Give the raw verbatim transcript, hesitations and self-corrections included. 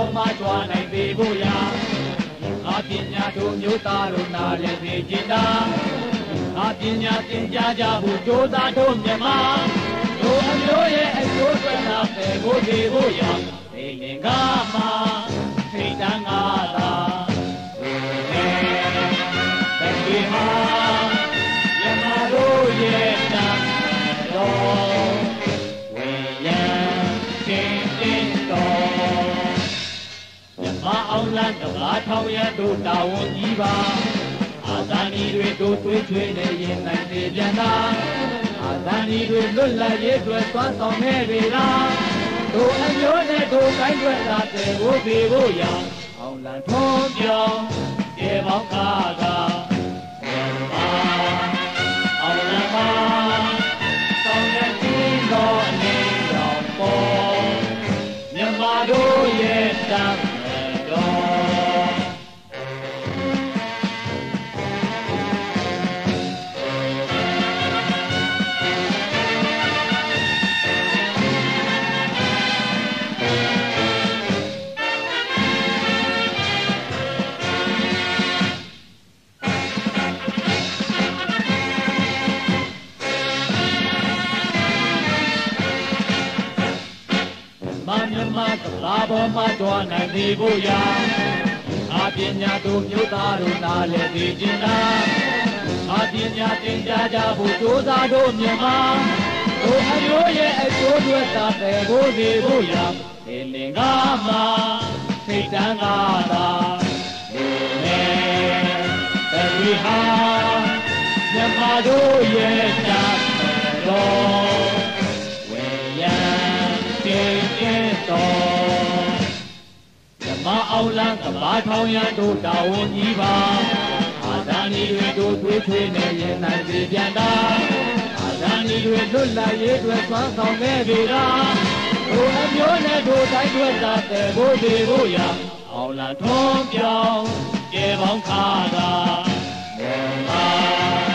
ပေါ်မှာကြွားနိုင်သေးဖို့ရာအပညာတို့မျိုးသားတို့နားလည်စေချင်တာအပညာသင်ကြားကြဖို့ကြိုးစားတို့မြန်မာတို့အမျိုးရဲ့အကျိုးအတွက်သာပဲကိုဒီဖို့ရာဒီငင်ကမှာထိတ်တန်းကားသာတတိဟာယမတို့ရဲ့တံတော်ဝေယံတင်တင်တော်မြမအောင်လန်းတကားထောင်ရတို့တာဝန်ကြီးပါအာဇာနည်တွေတို့တွေးချွေးနေရင်နိုင်နေပြန်သာအာဇာနည်တွေလွတ်လပ်ရေးအတွက်သွားဆောင်နေပြီလားတို့အမျိုးနဲ့တို့တိုင်းွက်သာတဲ့ဘိုးဘေဘိုးရအောင်လန်းထုံးပြောင်းကျေပေါင်းကားကားမြန်မာအောင်လန်းပါဆောင်ရခြင်းတော်အနေတော်ပေါ်မြန်မာတို့ရဲ့တံတော်မြန်မာကလာပေါ်မှာတွားနိုင်သေးဖို့ရာအပညာတို့မျိုးသားတို့နားလည်သိချင်တာအပညာသင်ကြားကြဖို့ကြိုးစားတို့မြန်မာတို့အမျိုးရဲ့အကျိုးအတွက်သာတဲ့ကိုဒီဖို့ရာဒီနေကမှာထိတ်တန်းကားသာဒီနေတတိဟာမြန်မာတို့ရဲ့တံတော်ဝေယံတင်တင်တော်ဓမ္မအောင်လန်းကဘာထောင်ရန်တို့တာဝန်ကြီးပါအာဇာနည်တွေတို့တွေးထွေးနေရင်နိုင်ပြီပြန်သာအာဇာနည်တွေလွတ်လပ်ရေးအတွက်သွမ်းဆောင်ခဲ့ပြီလားတို့အမျိုးနဲ့တို့တိုင်းတွေသာတဲ့ဘိုးဘေဘိုးရအောင်လန်းထုံးပြောင်းကျေပေါင်းခါသာမြန်မာ